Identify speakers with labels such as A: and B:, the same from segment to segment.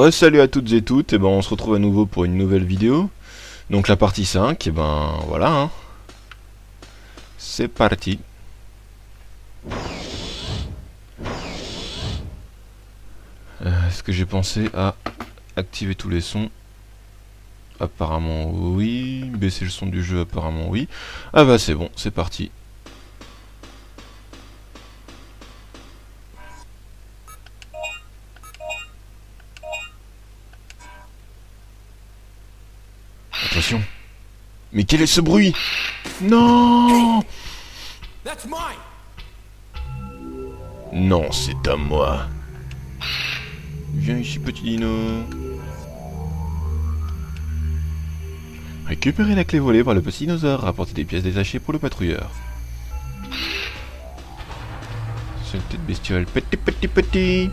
A: Salut à toutes et toutes, et ben on se retrouve à nouveau pour une nouvelle vidéo. Donc la partie 5, et ben voilà hein. C'est parti. Est-ce que j'ai pensé à activer tous les sons? Apparemment oui. Baisser le son du jeu, apparemment oui. Ah bah c'est bon, c'est parti. Attention. Mais quel est ce bruit? Non! Non, c'est à moi. Viens ici, petit dino. Récupérez la clé volée par le petit dinosaure. Rapportez des pièces détachées pour le patrouilleur. Saleté de bestiole. Petit.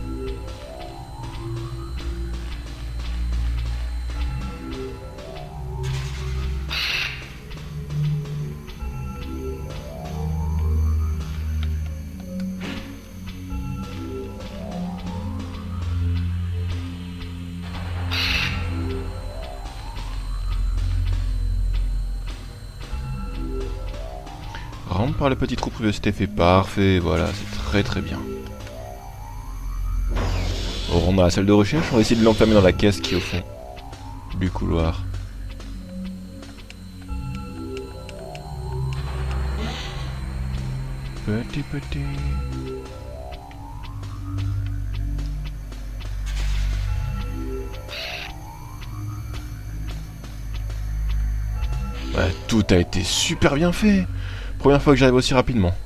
A: Rentre par le petit trou privé, c'était fait parfait, voilà, c'est très bien. On rentre dans la salle de recherche, on va essayer de l'enfermer dans la caisse qui est au fond du couloir. Petit. Ouais, tout a été super bien fait. Première fois que j'arrive aussi rapidement.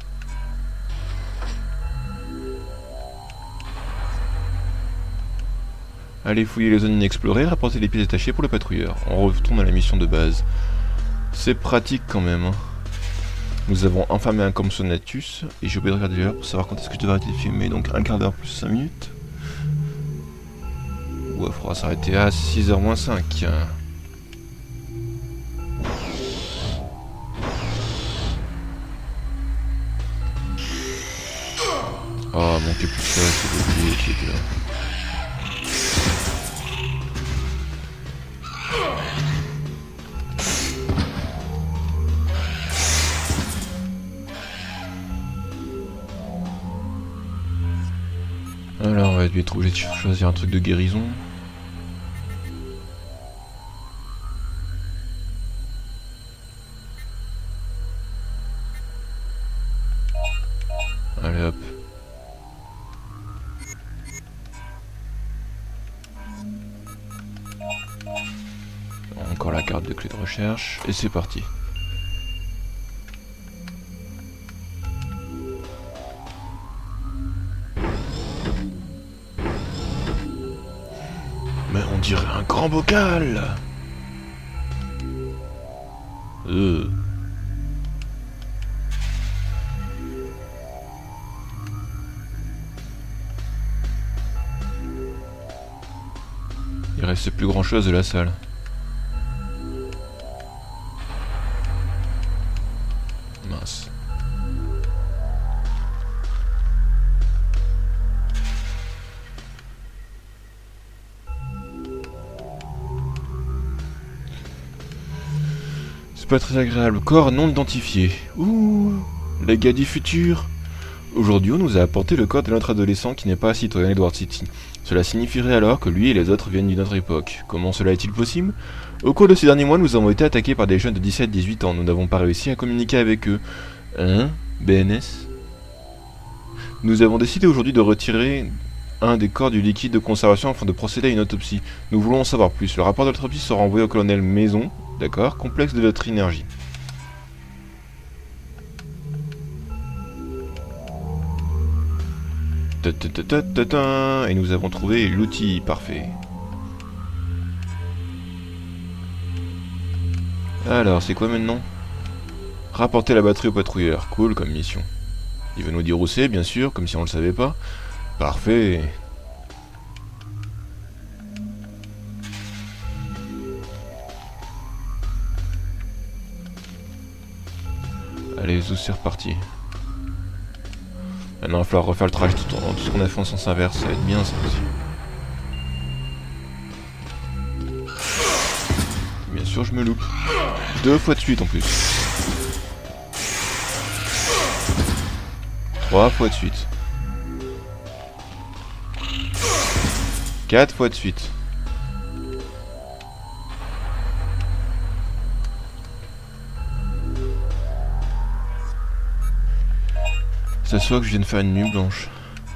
A: Allez fouiller les zones inexplorées, rapporter les pièces détachées pour le patrouilleur. On retourne à la mission de base. C'est pratique quand même. Hein. Nous avons enfermé un Compsognathus et j'ai oublié de regarder l'heure pour savoir quand est-ce que je devrais arrêter de filmer. Donc un quart d'heure plus 5 minutes. Ouais, il faudra s'arrêter à 6h moins 5. Oh, manquait plus que ça, c'est oublié qui était là. Alors, on va être obligé de choisir un truc de guérison. Allez hop. Encore la carte de clé de recherche, et c'est parti. Mais on dirait un grand bocal. Il reste plus grand chose de la salle. Mince. C'est pas très agréable. Corps non identifié. Ouh, les gars du futur. Aujourd'hui, on nous a apporté le corps de notre adolescent qui n'est pas citoyen d'Edward City. Cela signifierait alors que lui et les autres viennent d'une autre époque. Comment cela est-il possible? Au cours de ces derniers mois, nous avons été attaqués par des jeunes de 17-18 ans. Nous n'avons pas réussi à communiquer avec eux. Hein? BNS? Nous avons décidé aujourd'hui de retirer un des corps du liquide de conservation afin de procéder à une autopsie. Nous voulons en savoir plus. Le rapport de l'autopsie sera envoyé au colonel Maison, d'accord, complexe de votre énergie. Et nous avons trouvé l'outil parfait. Alors, c'est quoi maintenant? Rapporter la batterie au patrouilleur. Cool comme mission. Il va nous dire où c'est, bien sûr, comme si on le savait pas. Parfait. Allez, Zou, c'est reparti. Maintenant, il va falloir refaire le trajet tout ce qu'on a fait en sens inverse. Ça va être bien, ça aussi. Bien sûr, je me loupe. 2 fois de suite en plus. 3 fois de suite. 4 fois de suite. Ça soit que je viens de faire une nuit blanche.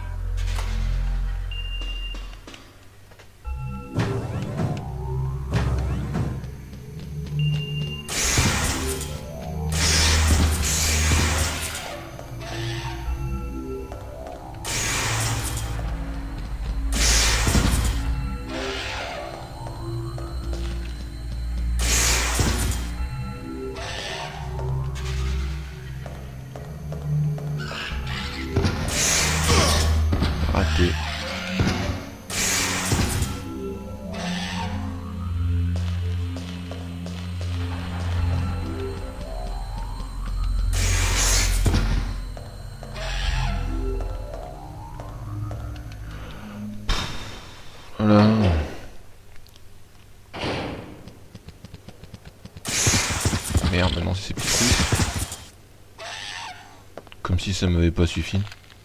A: Raté. Voilà. Merde, maintenant c'est ces petits coups. Comme si ça m'avait pas suffi.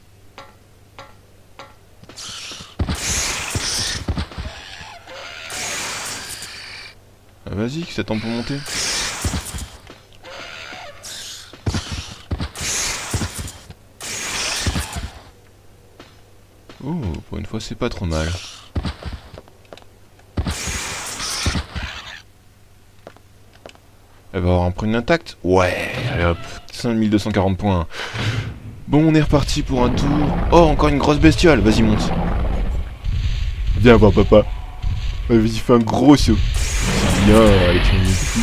A: Ah, vas-y, que ça tente pour monter. Oh, pour une fois c'est pas trop mal. Elle va avoir un premier intact. Ouais, allez hop, 5240 points. Bon, on est reparti pour un tour. Oh, encore une grosse bestiole, vas-y monte. Viens voir papa. Vas-y, fais un gros saut. C'est bien, allez, tu montes plus.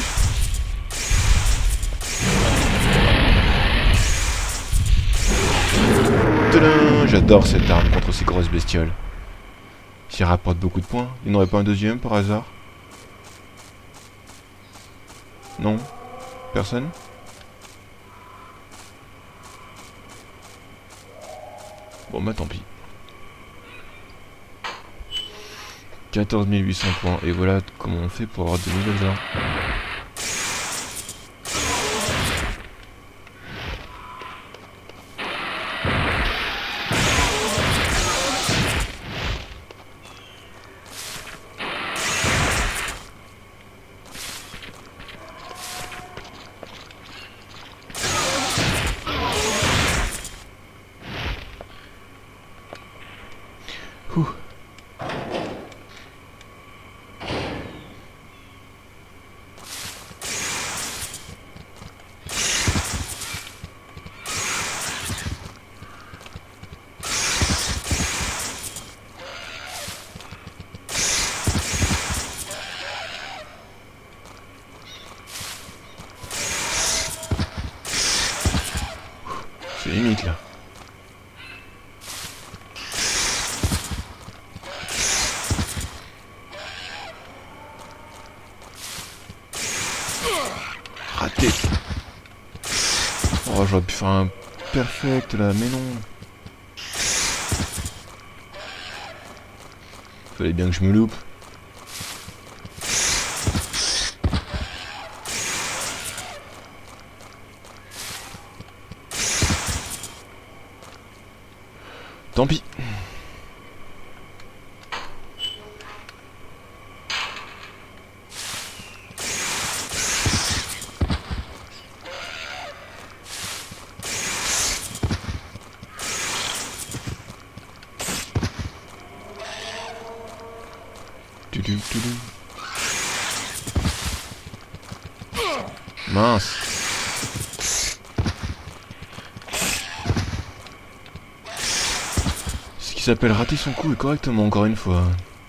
A: Tadam, j'adore cette arme contre ces grosses bestioles. S'il rapporte beaucoup de points, il n'y en aurait pas un deuxième par hasard? Non? Personne? Bon bah tant pis. 14 800 points, et voilà comment on fait pour avoir de nouvelles armes. Ouh. C'est limite là. Raté. Oh, j'aurais pu faire un perfect là, mais non. Fallait bien que je me loupe. Tant pis. Mince. Ce qui s'appelle rater son coup et correctement encore une fois.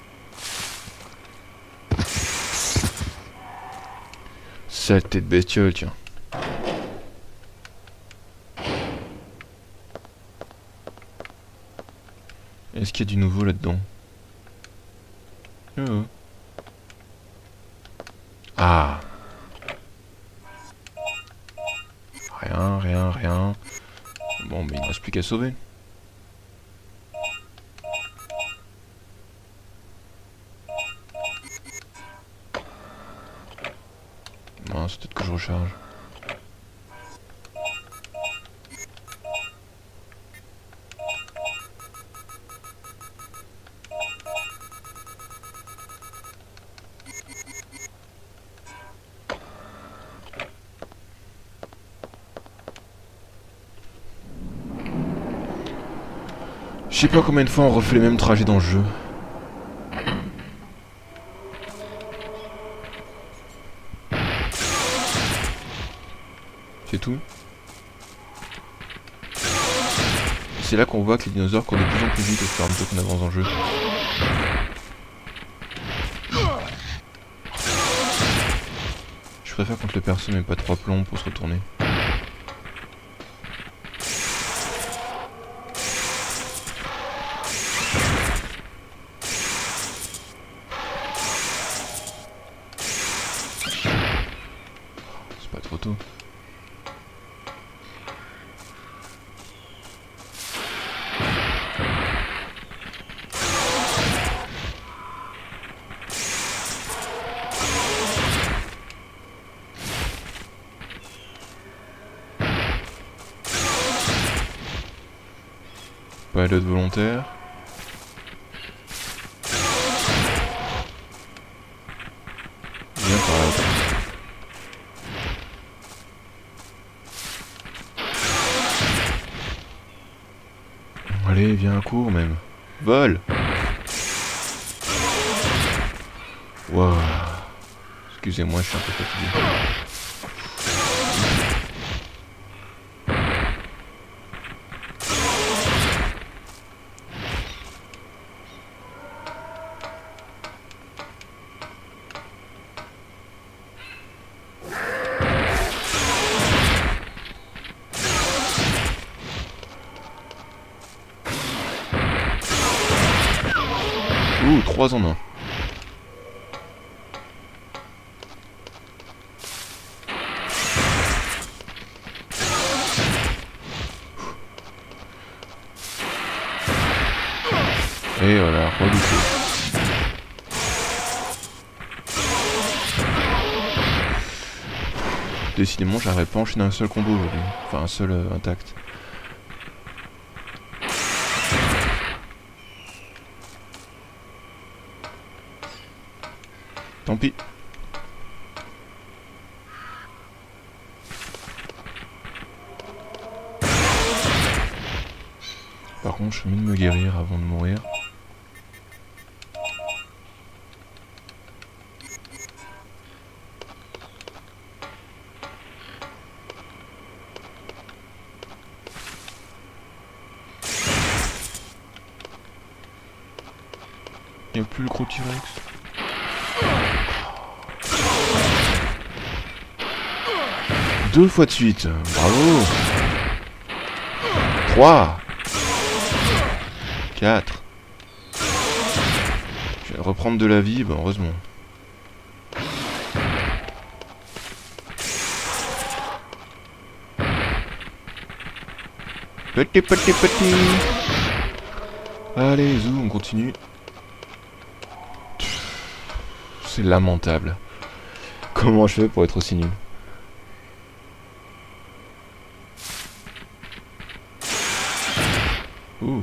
A: Saleté de bestiole, tiens. Est-ce qu'il y a du nouveau là-dedans? Ah. Rien. Bon, mais il ne reste plus qu'à sauver. Attends, c'est peut-être que je recharge. Je sais pas combien de fois on refait les mêmes trajets dans le jeu. C'est tout. C'est là qu'on voit que les dinosaures courent de plus en plus vite au fur et à mesure qu'on avance dans le jeu. Je préfère quand le perso met pas 3 plombs pour se retourner. C'est pas trop tôt. Pas d'autres volontaires. Viens par là. Allez, viens à court même. Vole. Waouh. Excusez-moi, je suis un peu fatigué. Ouh, 3 en 1. Et voilà, rebouché. Décidément, j'arriverai pas à enchaîner un seul combo aujourd'hui. Enfin, un seul intact. Tant pis. Par contre, je suis mieux de me guérir avant de mourir. Il n'y a plus le gros T-Rex. Deux fois de suite, bravo. 3 4. Je viens de reprendre de la vie, bah heureusement. Petit. Allez, zou, on continue. C'est lamentable. Comment je fais pour être aussi nul? Ouh.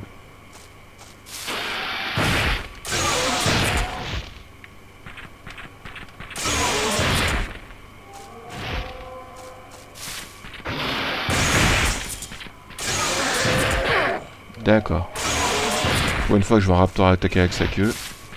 A: D'accord. Pour une fois que je vois un raptor attaquer avec sa queue.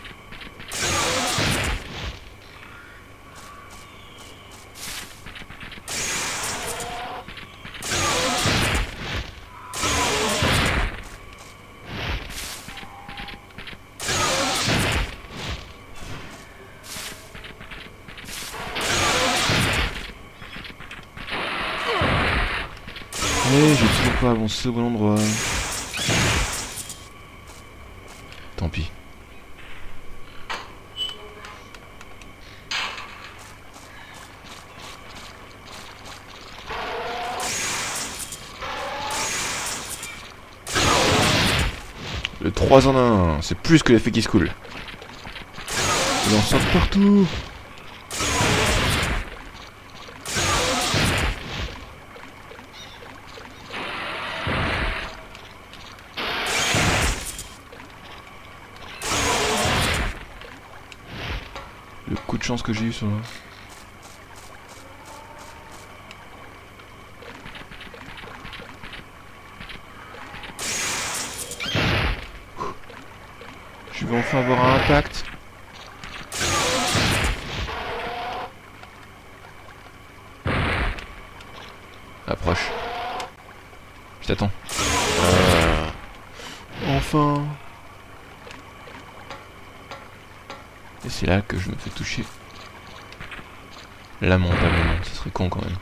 A: Mais j'ai toujours pas avancé au bon endroit. Tant pis. Le 3 en 1, c'est plus que l'effet qui se coule. Il en sort partout. chance que j'ai eu sur... Je vais enfin avoir un impact. Approche. Je t'attends. Enfin. Et c'est là que je me fais toucher. Lamentablement, ce serait con quand même.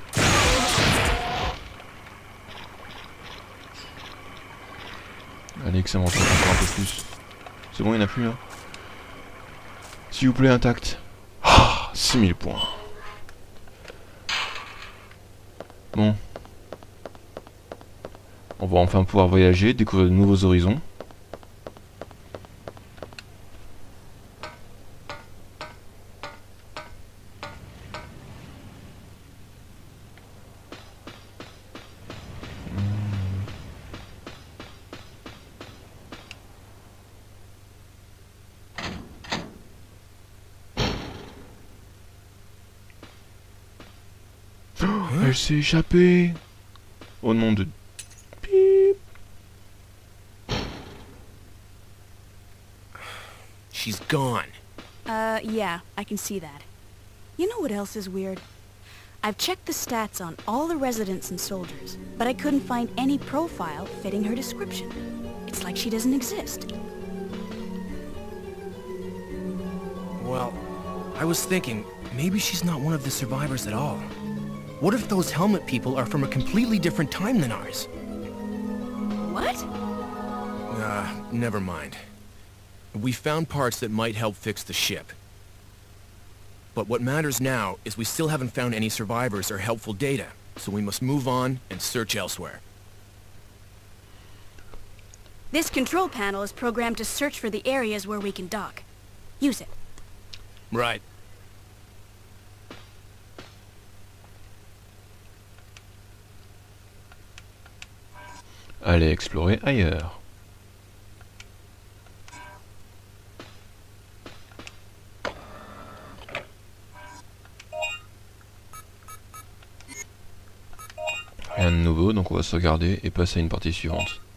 A: Allez, que ça m'en fasse encore un peu plus. C'est bon, il n'y en a plus là. S'il vous plaît, intact. Ah, 6000 points. Bon. On va enfin pouvoir voyager, découvrir de nouveaux horizons. Elle s'est échappée. Au nom de... Pip.
B: She's gone.
C: Yeah, I can see that. You know what else is weird? I've checked the stats on all the residents and soldiers, but I couldn't find any profile fitting her description. It's like she doesn't exist.
B: Well, I was thinking, maybe she's not one of the survivors at all. What if those helmet people are from a completely different time than ours?
C: What?
B: Never mind. We found parts that might help fix the ship. But what matters now is we still haven't found any survivors or helpful data, so we must move on and search elsewhere.
C: This control panel is programmed to search for the areas where we can dock. Use it.
B: Right.
A: Allez explorer ailleurs. Rien de nouveau, donc on va sauvegarder et passer à une partie suivante.